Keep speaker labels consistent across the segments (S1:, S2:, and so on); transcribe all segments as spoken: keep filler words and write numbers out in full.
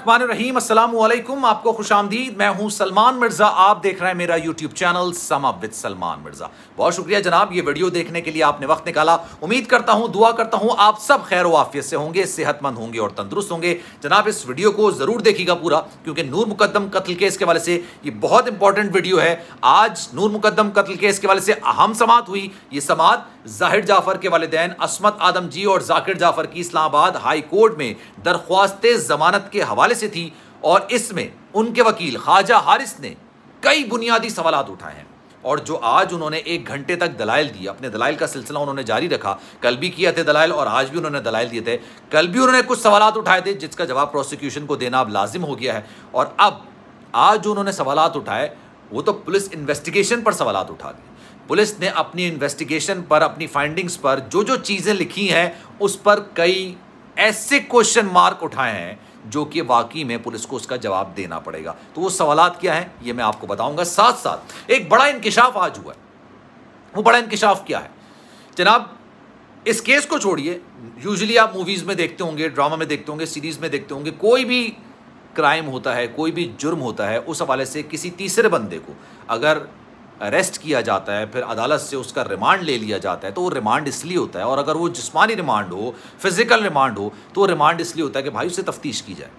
S1: बिस्मिल्लाहिर्रहमानिर्रहीम, अस्सलामु अलैकुम। आपको खुशामदीद। मैं हूं सलमान मिर्जा। आप देख रहे हैं मेरा YouTube channel sum up with Salman Mirza. बहुत शुक्रिया जनाब, ये वीडियो देखने के लिए आपने वक्त निकाला। उम्मीद करता हूं, दुआ करता हूं आप सब खैर व आफियत से होंगे, सेहतमंद होंगे और तंदुरुस्त होंगे। जनाब इस वीडियो को जरूर देखिएगा पूरा, क्योंकि नूर मुकद्दम कत्ल केस के वाले से ये बहुत इंपॉर्टेंट वीडियो है। आज नूर मुकद्दम कत्ल केस के वाले से अहम समाअत हुई। ये समाअत जाहिर जाफर के वालिदैन अस्मत आदम जी और जाकिर जाफर की इस्लामाबाद हाई कोर्ट में दरख्वास्त जमानत के हवाले से थी, और इसमें उनके वकील ख्वाजा हारिस ने कई बुनियादी सवालात उठाए हैं। और जो आज उन्होंने एक घंटे तक दलाइल दिए, अपने दलाइल का सिलसिला उन्होंने जारी रखा। कल भी किए थे दलाइल और आज भी उन्होंने दलाइल दिए थे। कल भी उन्होंने कुछ सवालात उठाए थे जिसका जवाब प्रोसिक्यूशन को देना अब लाजिम हो गया है। और अब आज जो उन्होंने सवालात उठाए वो तो पुलिस इन्वेस्टिगेशन पर सवालात उठा दिए। पुलिस ने अपनी इन्वेस्टिगेशन पर, अपनी फाइंडिंग्स पर जो जो चीज़ें लिखी हैं उस पर कई ऐसे क्वेश्चन मार्क उठाए हैं जो कि वाकई में पुलिस को उसका जवाब देना पड़ेगा। तो वो सवालात क्या हैं ये मैं आपको बताऊंगा। साथ साथ एक बड़ा इंकिशाफ आज हुआ है। वो बड़ा इंकिशाफ क्या है जनाब? इस केस को छोड़िए, यूजुअली आप मूवीज़ में देखते होंगे, ड्रामा में देखते होंगे, सीरीज़ में देखते होंगे, कोई भी क्राइम होता है, कोई भी जुर्म होता है, उस हवाले से किसी तीसरे बंदे को अगर अरेस्ट किया जाता है, फिर अदालत से उसका रिमांड ले लिया जाता है, तो वो रिमांड इसलिए होता है, और अगर वो जिस्मानी रिमांड हो, फिजिकल रिमांड हो, तो वो रिमांड इसलिए होता है कि भाई उससे तफ्तीश की जाए,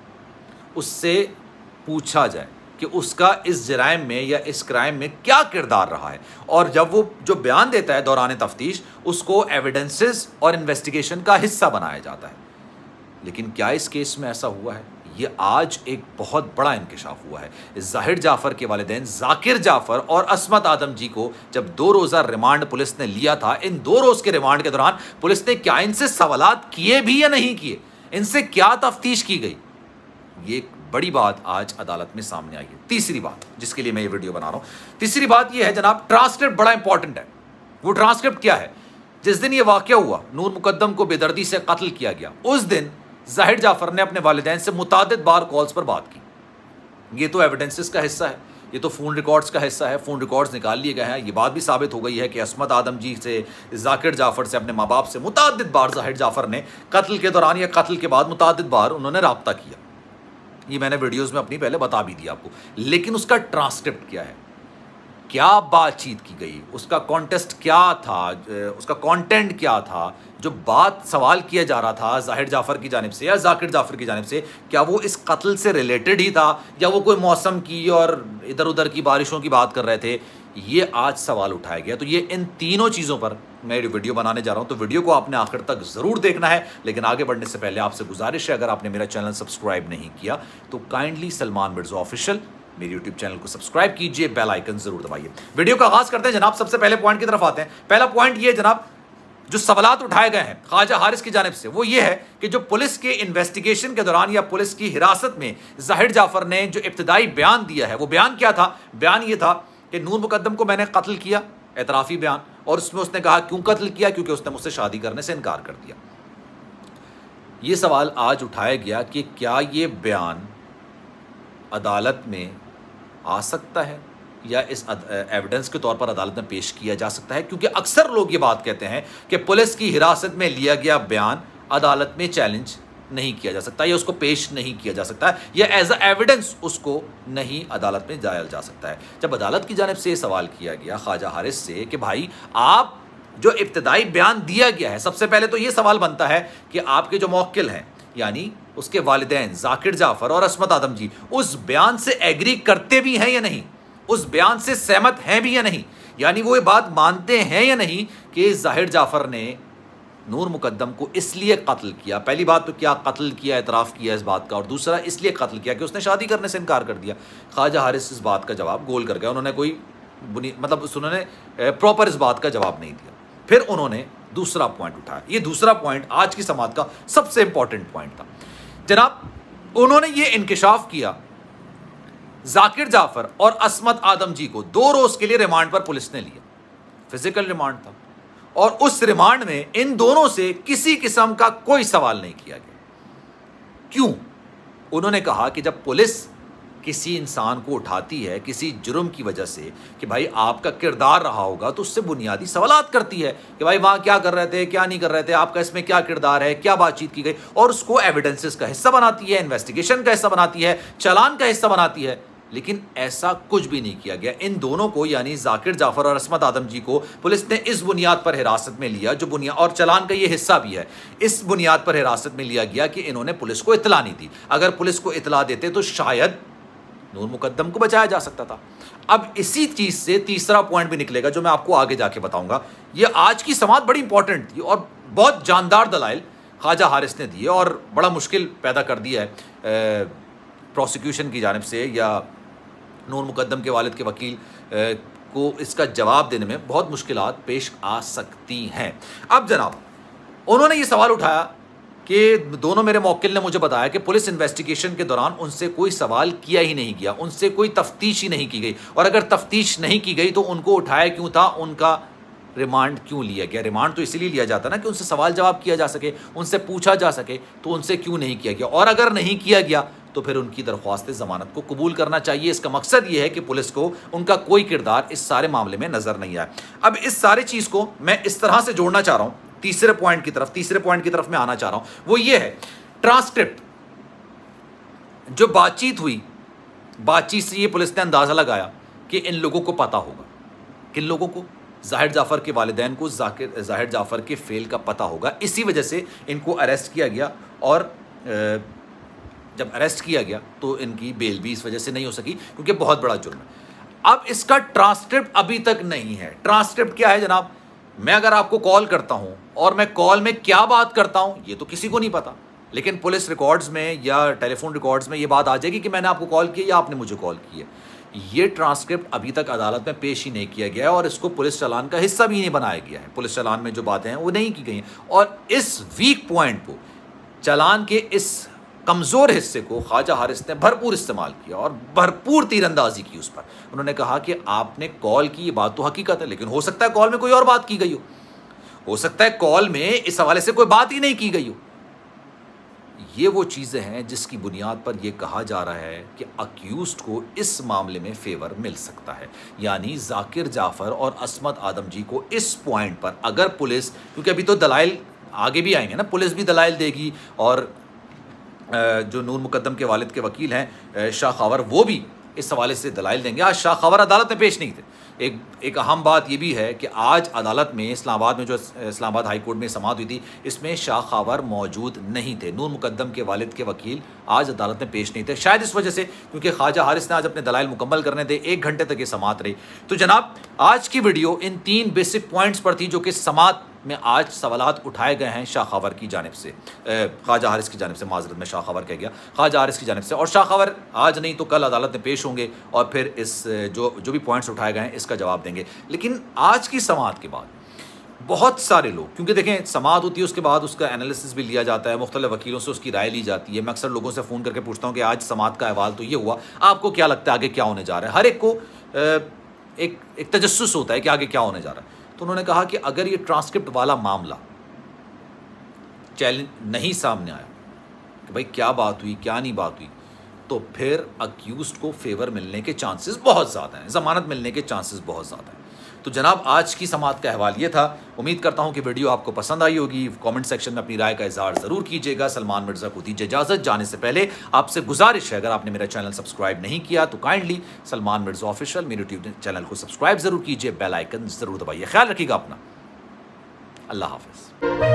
S1: उससे पूछा जाए कि उसका इस जराइम में या इस क्राइम में क्या किरदार रहा है। और जब वो जो बयान देता है दौरान तफ्तीश, उसको एविडेंसेस और इन्वेस्टिगेशन का हिस्सा बनाया जाता है। लेकिन क्या इस केस में ऐसा हुआ है? ये आज एक बहुत बड़ा इंकिशाफ हुआ है। जाहिर जाफर के वालिदैन जाकिर जाफर और अस्मत आदम जी को जब दो रोज़ा रिमांड पुलिस ने लिया था, इन दो रोज़ के रिमांड के दौरान पुलिस ने क्या इनसे सवालात किए भी या नहीं किए, इनसे क्या तफ्तीश की गई, ये एक बड़ी बात आज अदालत में सामने आई है। तीसरी बात जिसके लिए मैं ये वीडियो बना रहा हूँ, तीसरी बात ये है जनाब, ट्रांसक्रिप्ट बड़ा इंपॉर्टेंट है। वो ट्रांसक्रिप्ट क्या है? जिस दिन ये वाक़या हुआ, नूर मुकद्दम को बेदर्दी से कत्ल किया गया, उस दिन जाहिर जाफर ने अपने वालिदैन से मुतादिद बार कॉल्स पर बात की। ये तो एविडेंसेस का हिस्सा है, ये तो फ़ोन रिकॉर्ड्स का हिस्सा है। फ़ोन रिकॉर्ड्स निकाल लिए गए हैं। ये बात भी साबित हो गई है कि अस्मत आदम जी से, जाकिर जाफर से, अपने माँ बाप से मुतादिद बार जाहिर जाफर ने कत्ल के दौरान या कत्ल के बाद मुतादिद बार उन्होंने रब्ता किया। ये मैंने वीडियोज़ में अपनी पहले बता भी दिया आपको। लेकिन उसका ट्रांसक्रिप्ट क्या है, क्या बातचीत की गई, उसका कॉन्टेस्ट क्या था, उसका कंटेंट क्या था, जो बात सवाल किया जा रहा था जाहिर जाफर की जानिब से या जाकिर जाफर की जानिब से, क्या वो इस कत्ल से रिलेटेड ही था या वो कोई मौसम की और इधर उधर की बारिशों की बात कर रहे थे? ये आज सवाल उठाया गया। तो ये इन तीनों चीज़ों पर मैं वीडियो बनाने जा रहा हूँ, तो वीडियो को आपने आखिर तक ज़रूर देखना है। लेकिन आगे बढ़ने से पहले आपसे गुजारिश है, अगर आपने मेरा चैनल सब्सक्राइब नहीं किया तो काइंडली सलमान मिर्जा ऑफिशियल मेरे यूट्यूब चैनल को सब्सक्राइब कीजिए, बेल आइकन जरूर दबाइए। वीडियो का आगाज करते हैं जनाब। सबसे पहले पॉइंट की तरफ आते हैं। पहला पॉइंट ये जनाब, जो सवालात उठाए गए हैं ख्वाजा हारिस की जानिब से, वो ये है कि जो पुलिस के इन्वेस्टिगेशन के दौरान या पुलिस की हिरासत में जाहिर जाफर ने जो इब्तिदाई बयान दिया है, वो बयान क्या था? बयान ये था कि नूर मुकद्दम को मैंने कत्ल किया, एतराफ़ी बयान, और उसमें उसने कहा क्यों कत्ल किया, क्योंकि उसने मुझसे शादी करने से इनकार कर दिया। ये सवाल आज उठाया गया कि क्या ये बयान अदालत में आ सकता है या इस एविडेंस के तौर पर अदालत में पेश किया जा सकता है, क्योंकि अक्सर लोग ये बात कहते हैं कि पुलिस की हिरासत में लिया गया बयान अदालत में चैलेंज नहीं किया जा सकता या उसको पेश नहीं किया जा सकता या एज अ एविडेंस उसको नहीं अदालत में जाया जा सकता है। जब अदालत की जानिब से ये सवाल किया गया ख्वाजा हारिस से कि भाई आप जो इब्तिदाई बयान दिया गया है, सबसे पहले तो ये सवाल बनता है कि आपके जो मौक्किल हैं यानी उसके वालिदैन जाकिर जाफर और अस्मत आदम जी उस बयान से एग्री करते भी हैं या नहीं, उस बयान से सहमत हैं भी या नहीं, यानी वो ये बात मानते हैं या नहीं कि जाहिर जाफर ने नूर मुकद्दम को इसलिए कत्ल किया। पहली बात तो क्या कत्ल किया, एतराफ़ किया इस बात का, और दूसरा इसलिए कत्ल किया कि उसने शादी करने से इनकार कर दिया। ख्वाजा हारिस इस बात का जवाब गोल कर गया। उन्होंने कोई बुनी मतलब उन्होंने प्रॉपर इस बात का जवाब नहीं दिया। फिर उन्होंने दूसरा पॉइंट उठाया। ये दूसरा पॉइंट आज की समाअत का सबसे इंपॉर्टेंट पॉइंट था जनाब। उन्होंने ये इंकिशाफ किया, जाकिर जाफर और अस्मत आदम जी को दो रोज के लिए रिमांड पर पुलिस ने लिया। फिजिकल रिमांड था, और उस रिमांड में इन दोनों से किसी किस्म का कोई सवाल नहीं किया गया। क्यों? उन्होंने कहा कि जब पुलिस किसी इंसान को उठाती है किसी जुर्म की वजह से कि भाई आपका किरदार रहा होगा, तो उससे बुनियादी सवालात करती है कि भाई वहाँ क्या कर रहे थे, क्या नहीं कर रहे थे, आपका इसमें क्या किरदार है, क्या बातचीत की गई, और उसको एविडेंसेस का हिस्सा बनाती है, इन्वेस्टिगेशन का हिस्सा बनाती है, चालान का हिस्सा बनाती है। लेकिन ऐसा कुछ भी नहीं किया गया। इन दोनों को यानी जाकिर जाफर और असमत आदम जी को पुलिस ने इस बुनियाद पर हिरासत में लिया, जो बुनियाद और चालान का ये हिस्सा भी है, इस बुनियाद पर हिरासत में लिया गया कि इन्होंने पुलिस को इतला नहीं दी। अगर पुलिस को इतला देते तो शायद नूर मुकद्दम को बचाया जा सकता था। अब इसी चीज से तीसरा पॉइंट भी निकलेगा जो मैं आपको आगे जाके बताऊंगा। ये आज की समाअत बड़ी इंपॉर्टेंट थी और बहुत जानदार दलाइल ख्वाजा हारिस ने दिए और बड़ा मुश्किल पैदा कर दिया है प्रोसिक्यूशन की जानिब से या नूर मुकद्दम के वालिद के वकील ए, को इसका जवाब देने में बहुत मुश्किलात पेश आ सकती हैं। अब जनाब उन्होंने ये सवाल उठाया कि दोनों मेरे मौक्किल ने मुझे बताया कि पुलिस इन्वेस्टिगेशन के दौरान उनसे कोई सवाल किया ही नहीं गया, उनसे कोई तफ्तीश ही नहीं की गई, और अगर तफ्तीश नहीं की गई तो उनको उठाया क्यों था, उनका रिमांड क्यों लिया गया। रिमांड तो इसीलिए लिया जाता ना कि उनसे सवाल जवाब किया जा सके, उनसे पूछा जा सके, तो उनसे क्यों नहीं किया गया, और अगर नहीं किया गया तो फिर उनकी दरख्वास्त ज़मानत को कबूल करना चाहिए। इसका मकसद ये है कि पुलिस को उनका कोई किरदार इस सारे मामले में नज़र नहीं आया। अब इस सारी चीज़ को मैं इस तरह से जोड़ना चाह रहा हूँ तीसरे पॉइंट की तरफ तीसरे पॉइंट की तरफ मैं आना चाह रहा हूँ, वो ये है ट्रांसक्रिप्ट। जो बातचीत हुई, बातचीत से ये पुलिस ने अंदाज़ा लगाया कि इन लोगों को पता होगा, किन लोगों को, ज़ाहिर जाफ़र के वालिदैन को जाकिर ज़ाहिर जाफ़र के फेल का पता होगा। इसी वजह से इनको अरेस्ट किया गया, और जब अरेस्ट किया गया तो इनकी बेल भी इस वजह से नहीं हो सकी क्योंकि बहुत बड़ा जुर्म है। अब इसका ट्रांसक्रिप्ट अभी तक नहीं है। ट्रांसक्रिप्ट क्या है जनाब? मैं अगर आपको कॉल करता हूं और मैं कॉल में क्या बात करता हूं ये तो किसी को नहीं पता, लेकिन पुलिस रिकॉर्ड्स में या टेलीफोन रिकॉर्ड्स में ये बात आ जाएगी कि मैंने आपको कॉल किया या आपने मुझे कॉल किया। ये ट्रांसक्रिप्ट अभी तक अदालत में पेश ही नहीं किया गया है और इसको पुलिस चालान का हिस्सा भी नहीं बनाया गया है। पुलिस चालान में जो बातें हैं वो नहीं की गई हैं, और इस वीक पॉइंट को, चालान के इस कमज़ोर हिस्से को ख्वाजा हारिस ने भरपूर इस्तेमाल किया और भरपूर तीरंदाजी की उस पर। उन्होंने कहा कि आपने कॉल की, ये बात तो हकीकत है, लेकिन हो सकता है कॉल में कोई और बात की गई हो, हो सकता है कॉल में इस हवाले से कोई बात ही नहीं की गई हो। ये वो चीज़ें हैं जिसकी बुनियाद पर यह कहा जा रहा है कि अक्यूज्ड को इस मामले में फेवर मिल सकता है। यानी जाकिर जाफ़र और असमत आदम जी को इस पॉइंट पर अगर पुलिस, क्योंकि अभी तो दलाइल आगे भी आएंगे ना, पुलिस भी दलाइल देगी, और जो नूर मुकद्दम के वालिद के वकील हैं शाह खावर, वो भी इस हवाले से दलाइल देंगे। आज शाह खावर अदालत में पेश नहीं थे। एक एक अहम बात यह भी है कि आज अदालत में इस्लामाबाद में जो इस्लामाबाद हाई कोर्ट में समाअत हुई थी, इसमें शाह खावर मौजूद नहीं थे। नूर मुकद्दम के वालिद के वकील आज अदालत में पेश नहीं थे, शायद इस वजह से क्योंकि ख्वाजा हारिस ने आज अपने दलाइल मुकम्मल करने थे। एक घंटे तक ये समाअत रही। तो जनाब आज की वीडियो इन तीन बेसिक पॉइंट्स पर थी जो कि समाअत में आज सवालात उठाए गए हैं शाह खावर की जानिब से, ख्वाजा हारिस की जानिब से, माजरत में शाह खावर कह गया, ख्वाजा हारिस की जानिब से। और शाह खावर आज नहीं तो कल अदालत में पेश होंगे और फिर इस जो जो भी पॉइंट्स उठाए गए हैं इसका जवाब देंगे। लेकिन आज की समाअत के बाद बहुत सारे लोग, क्योंकि देखें समाअत होती है उसके बाद उसका एनालिसिस भी लिया जाता है, मुख्तलिफ वकीलों से उसकी राय ली जाती है। मैं अक्सर लोगों से फ़ोन करके पूछता हूँ कि आज समाअत का अहवाल तो ये हुआ, आपको क्या लगता है आगे क्या होने जा रहा है। हर एक को एक एक तजस्सुस होता है कि आगे क्या होने जा रहा है। तो उन्होंने कहा कि अगर ये ट्रांसक्रिप्ट वाला मामला चैलेंज नहीं सामने आया कि भाई क्या बात हुई क्या नहीं बात हुई, तो फिर अक्यूज्ड को फेवर मिलने के चांसेस बहुत ज़्यादा हैं, ज़मानत मिलने के चांसेस बहुत ज़्यादा हैं। तो जनाब आज की समाअत का अहवाल ये था। उम्मीद करता हूँ कि वीडियो आपको पसंद आई होगी। कमेंट सेक्शन में अपनी राय का इजहार ज़रूर कीजिएगा। सलमान मिर्ज़ा को दीजिए इजाज़त। जाने से पहले आपसे गुजारिश है, अगर आपने मेरा चैनल सब्सक्राइब नहीं किया तो काइंडली सलमान मिर्ज़ा ऑफिशियल मेरे यूट्यूब चैनल को सब्सक्राइब ज़रूर कीजिए, बेल आइकन ज़रूर दबाइए। ख्याल रखिएगा अपना। अल्लाह हाफ़िज़।